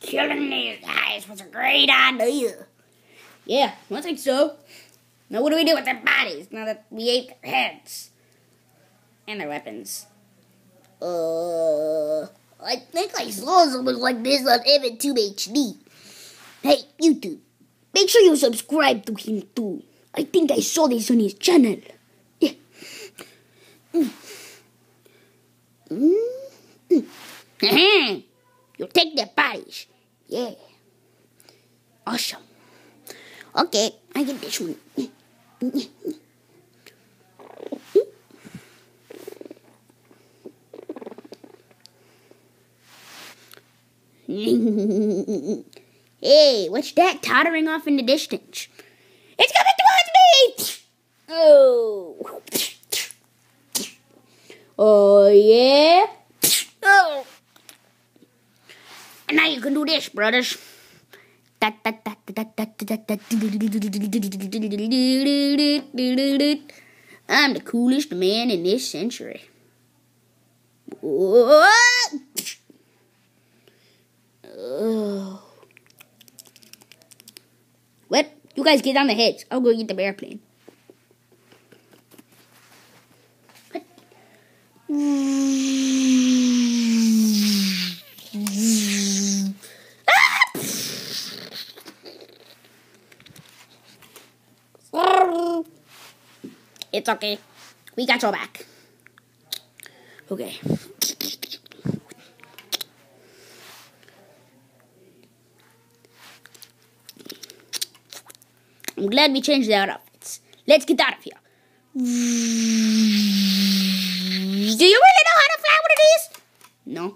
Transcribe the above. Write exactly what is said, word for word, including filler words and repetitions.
killing these guys was a great idea. Yeah, I think so. Now what do we do with their bodies now that we ate their heads? And their weapons. Uh, I think I saw something like this on EvanTube H D. Hey, YouTube, make sure you subscribe to him too. I think I saw this on his channel. Yeah. Mm. Mm. Mm. You take their bodies. Yeah. Awesome. Okay, I get this one. Hey, what's that tottering off in the distance? It's coming towards me! Oh. Oh, yeah? Oh. And now you can do this, brothers. I'm the coolest man in this century. Oh. What? You guys get on the heads. I'll go get the airplane. What? It's okay. We got your back. Okay. I'm glad we changed our outfits. Let's get out of here. Do you really know how to fly one of these? No.